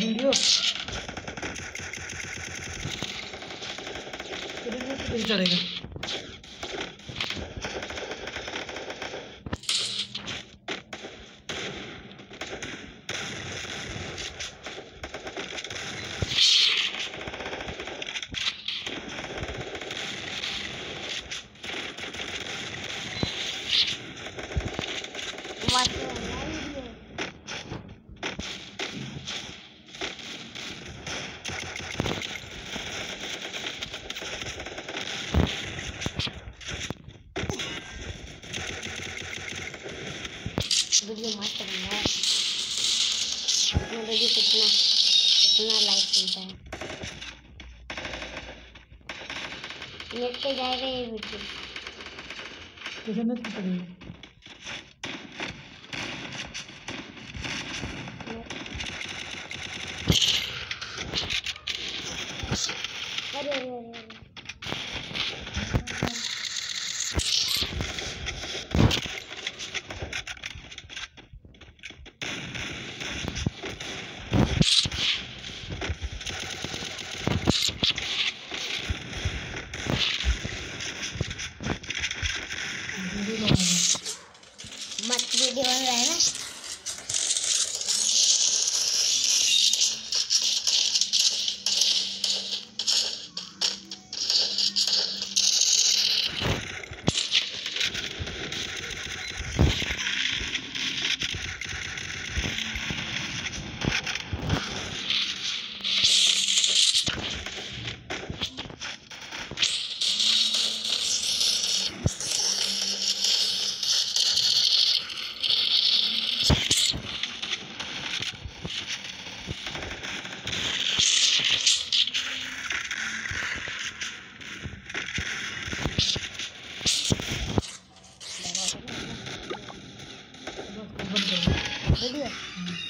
Video नहीं चलेगा। Video मस्त बन रहा है। देखिए कितना कितना लाइक मिलता है। नेट पे जाएगा ये वीडियो। कैसे नेट पे चलेगा? अरे अरे अरे मस्त वीडियो बन रहा है ना। वीडियो